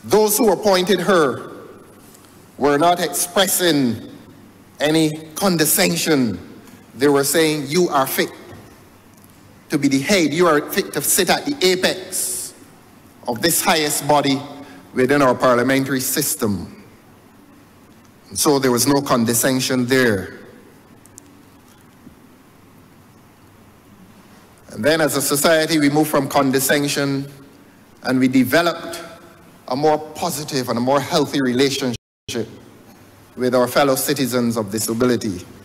Those who appointed her were not expressing any condescension. They were saying, you are fit to be the head. You are fit to sit at the apex of this highest body within our parliamentary system. And so there was no condescension there. And then as a society, we moved from condescension and we developed a more positive and a more healthy relationship with our fellow citizens of disability.